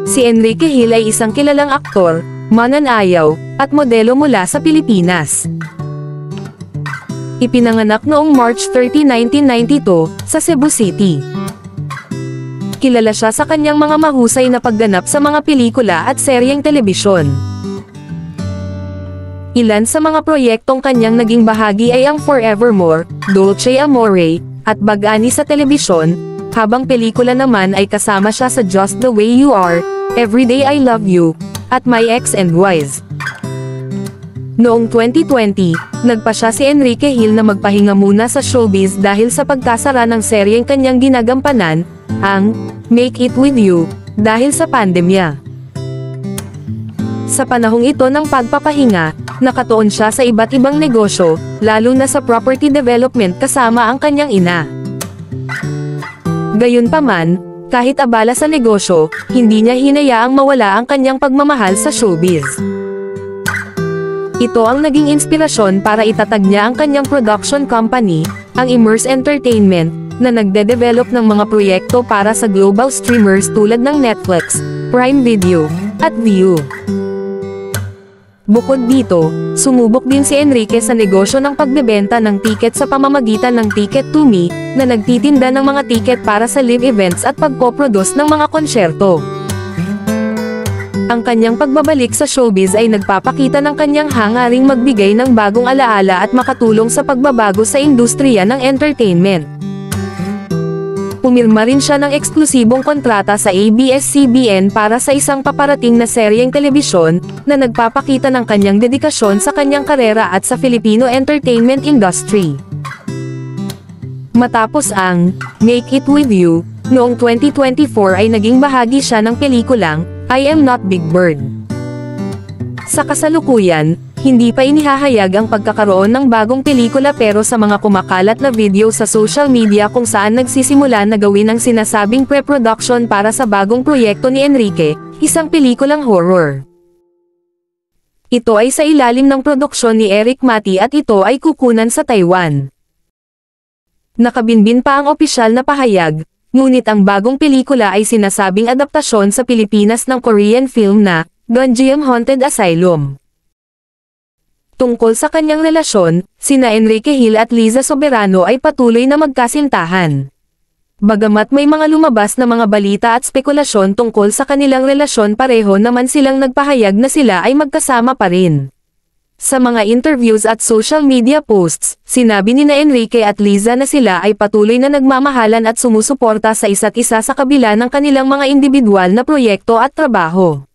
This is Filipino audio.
Si Enrique Hill ay isang kilalang aktor, mananayaw, at modelo mula sa Pilipinas. Ipinanganak noong March 30, 1992, sa Cebu City. Kilala siya sa kanyang mga mahusay na pagganap sa mga pelikula at seryeng telebisyon. Ilan sa mga proyektong kanyang naging bahagi ay ang Forevermore, Dolce Amore, at Bag-ani sa telebisyon, habang pelikula naman ay kasama siya sa Just the Way You Are, Everyday I Love You, at My Ex and Wise. Noong 2020, nagpa siya si Enrique Hill na magpahinga muna sa showbiz dahil sa pagkasara ng seryeng kanyang ginagampanan, ang Make It With You, dahil sa pandemya. Sa panahong ito ng pagpapahinga, nakatuon siya sa iba't ibang negosyo, lalo na sa property development kasama ang kanyang ina. Gayunpaman, kahit abala sa negosyo, hindi niya hinayaang mawala ang kanyang pagmamahal sa showbiz. Ito ang naging inspirasyon para itatag niya ang kanyang production company, ang Immerse Entertainment, na nagde-develop ng mga proyekto para sa global streamers tulad ng Netflix, Prime Video, at Viu. Bukod dito, sumubok din si Enrique sa negosyo ng pagbebenta ng tiket sa pamamagitan ng Ticket2Me, na nagtitinda ng mga tiket para sa live events at pagpoproduce ng mga konsyerto. Ang kanyang pagbabalik sa showbiz ay nagpapakita ng kanyang hangaring magbigay ng bagong alaala at makatulong sa pagbabago sa industriya ng entertainment. Pumirma rin siya ng eksklusibong kontrata sa ABS-CBN para sa isang paparating na seryeng telebisyon, na nagpapakita ng kanyang dedikasyon sa kanyang karera at sa Filipino entertainment industry. Matapos ang Make It With You, noong 2024 ay naging bahagi siya ng pelikulang I Am Not Big Bird. Sa kasalukuyan, hindi pa inihahayag ang pagkakaroon ng bagong pelikula, pero sa mga kumakalat na video sa social media kung saan nagsisimula na gawin ang sinasabing pre-production para sa bagong proyekto ni Enrique, isang pelikulang horror. Ito ay sa ilalim ng produksyon ni Eric Mati at ito ay kukunan sa Taiwan. Nakabinbin pa ang opisyal na pahayag, ngunit ang bagong pelikula ay sinasabing adaptasyon sa Pilipinas ng Korean film na Gonjiam Haunted Asylum. Tungkol sa kanyang relasyon, sina Enrique Hill at Liza Soberano ay patuloy na magkasintahan. Bagamat may mga lumabas na mga balita at spekulasyon tungkol sa kanilang relasyon, pareho naman silang nagpahayag na sila ay magkasama pa rin. Sa mga interviews at social media posts, sinabi ni Enrique at Liza na sila ay patuloy na nagmamahalan at sumusuporta sa isa't isa sa kabila ng kanilang mga individual na proyekto at trabaho.